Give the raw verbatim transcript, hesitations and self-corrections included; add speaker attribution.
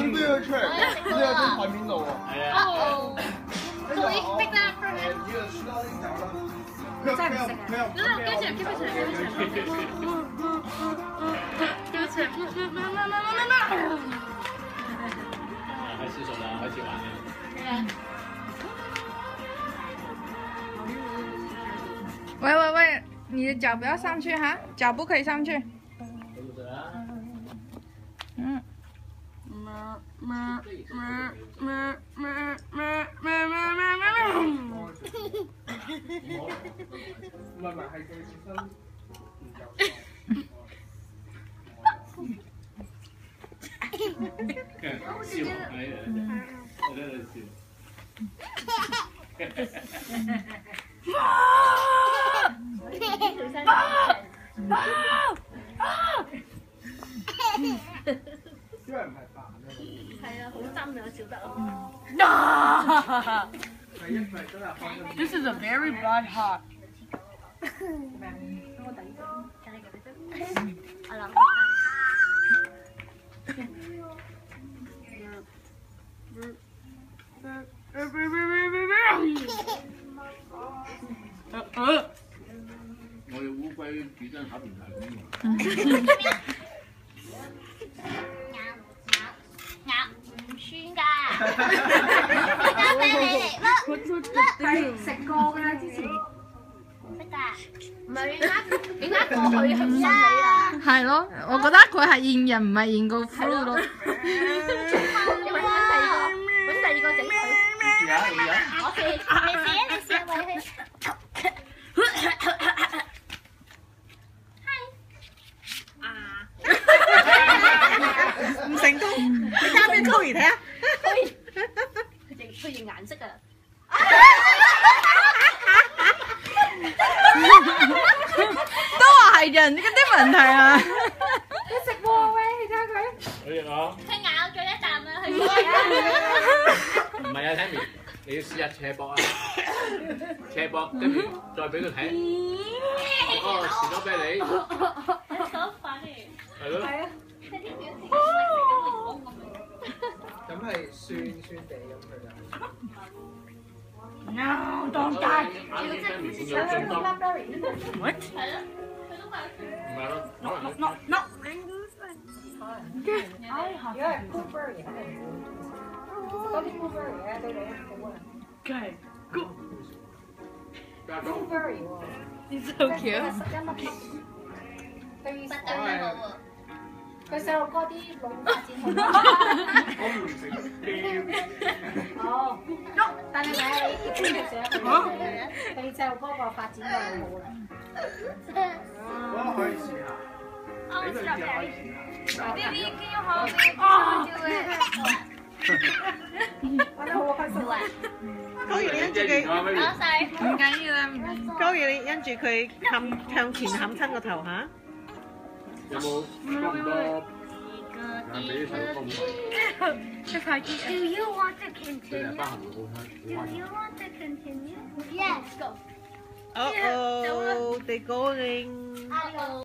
Speaker 1: 都要出嚟，呢有啲台面度喎。係啊。
Speaker 2: So we pick that up for him. 真係唔食啊！等等，跟住 keep it 住 ，keep it 住 ，keep it 住。
Speaker 3: 开始手了，开始玩了。
Speaker 2: 对啊。
Speaker 4: 喂喂喂，你的脚不要上去哈，脚不可以上去。嗯。
Speaker 1: 唔係唔係，係佢切身唔夠。
Speaker 3: 笑，係啊，我喺度笑。
Speaker 1: 因為唔係扮啊。
Speaker 2: 係啊，好針啊，笑得咯。
Speaker 1: 係因為真係開心。
Speaker 4: This is a very blood heart.
Speaker 2: 我諗。
Speaker 3: 我哋烏龜煮真係唔係咁用。
Speaker 2: 酸㗎，交俾你嚟啦！係食過㗎啦，之前識㗎，唔係點解點解過去係唔信你啊？
Speaker 4: 係咯，我覺得佢係現人唔係現個 fruit 咯。
Speaker 2: 因為揾第二個揾第二個整佢。
Speaker 3: 試下，試下。
Speaker 2: 我試，你試啊！你試啊！喂佢。
Speaker 5: 唔成功，你交俾 Chloe 睇下。
Speaker 2: 佢認佢認顏色啊！
Speaker 4: 都話係人嗰啲問題啊！
Speaker 2: 佢食喎喂，你睇下佢。
Speaker 3: 好嘢講。
Speaker 2: 佢咬咗一啖啦，佢。
Speaker 3: 唔係啊 ，Tammy， 你要試下斜膊啊！斜膊，跟住再俾佢睇。哦，士多啤梨。
Speaker 2: 手快啲。
Speaker 3: 係咯。
Speaker 2: 係啊。
Speaker 1: 咁係酸酸地咁佢就。
Speaker 4: No，當街。
Speaker 2: What？係咯，佢都話。
Speaker 3: 唔係咯。
Speaker 4: No no no。
Speaker 6: 唉，如果係 blueberry 肯定唔會，多啲 blueberry 咧對你好啊。
Speaker 4: 係。
Speaker 6: blueberry 喎。
Speaker 4: It's so cute。
Speaker 6: 十一粒。對
Speaker 2: 不得了喎！
Speaker 6: 佢細路哥啲腦發展好。
Speaker 1: 我唔食機。
Speaker 6: 哦，但係咪你一般嚟講，佢細路哥個發展就好啦。
Speaker 1: 我可以試下。
Speaker 2: 我知道可以試下。弟弟，can you hold me? Oh, do it.
Speaker 6: 玩得好開心啊！
Speaker 5: 高如你因住佢，
Speaker 2: 攞晒。
Speaker 4: 唔緊要啦。
Speaker 5: 高如你因住佢冚向前冚親個頭嚇。
Speaker 3: 有冇多唔多？俾啲細路哥唔
Speaker 4: 出快啲。
Speaker 2: Do you want to
Speaker 3: 真係
Speaker 2: continue?
Speaker 3: 包含到好香。
Speaker 2: Do you want to continue? Yes, go.
Speaker 5: Uh oh, they're going.
Speaker 2: Hello.